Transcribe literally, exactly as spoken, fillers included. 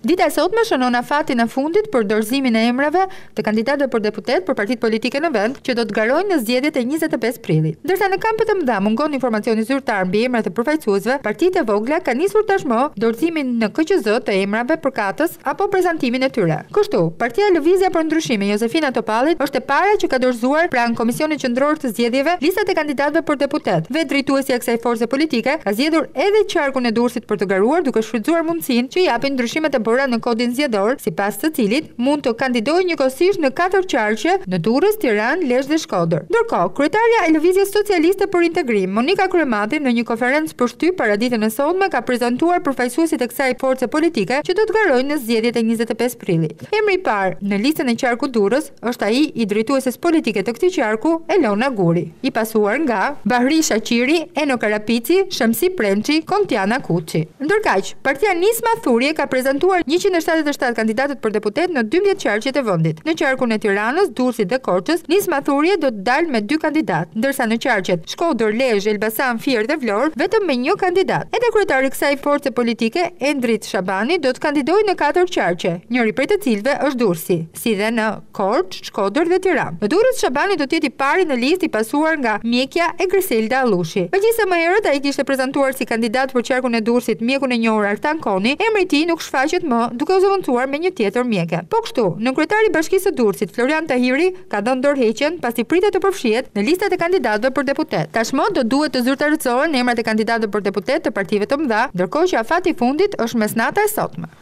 Dita e sotme shënon afatin e fundit për dorëzimin e emrave të kandidatëve për deputet për partitë politike në vend që do të garojnë në zgjedhjet e njëzet e pesë prillit. Ndërsa në kampet e mëdha mungon informacioni zyrtar mbi emrat e përfaqësuesve, partitë e vogla kanë nisur tashmë dorëzimin në K Q Z të emrave përkatës apo prezantimin e tyre. Kështu, Partia Lëvizja për Ndryshime Josefina Topallit është e para që ka dorëzuar pranë Komisionit Qendror të Zgjedhjeve listat e kandidatëve për deputet. Vetë drejtuesja e kësaj force politike ka zgjedhur edhe qarkun e Durrësit për të garuar duke shfrytzuar mundësinë që japin ndryshimet e bëra në kodin zgjedhor, sipas të cilit mund të kandidojë njëkohësisht në katër qarqe në Durrës, Tiranë, Lezhë dhe Shkodër. Ndërkohë, kryetaria e Lëvizjes Socialiste për Integrim, Monika Kryemati, në një konferencë për shtyp para ditën e sotme ka prezantuar përfaqësuesit e kësaj force politike që do të garojnë në zgjedhjet e njëzet e pesë prillit. Emri i parë në listën e qarkut Durrës është ai i drejtueses politike të këtij qarku, Elona Guri, i pasuar nga Bahri Shaqiri, Eno Karapici, Shamsi Premçi, Kontiana Kuçi. Ndërkaq, Partia Nisma Thurje ka prezantuar njëqind e shtatëdhjetë e shtatë kandidatët për deputet në dymbëdhjetë qarqet e vendit. Në qarkun e Tiranës, Durrësit dhe Korçës, Nisma Thurje do të dalë me dy kandidat, ndërsa në qarqet Shkodër, Lezhë, Elbasan, Fier dhe Vlorë vetëm me një kandidat. Edhe kryetari i kësaj force politike, Endrit Shabani, do të kandidojë në katër qarqe, njëri prej të cilëve është Durrësi, si dhe në Korçë, Shkodër dhe Tiranë. Në Durrës Shabani do të jetë i pari në listë i pasuar nga Mjekja e Griselda Allushi. Megjithëse më herët ai kishte prezantuar si kandidat për qarkun e Durrësit mjekun e njohur Artan Koni, emri i tij nuk shfaqet më duke u zëvendësuar me një tjetër mjeke. Po kështu, në kryetari i Bashkisë së Durrësit, Florian Tahiri, ka dhënë dorëheqjen pasi pritet të përfshihet në listat e kandidatëve për deputet. Tashmë do duhet të zyrtarohen emrat e kandidatëve për deputet të partive të mëdha, ndërkohë që afati i fundit është mesnata e sotme.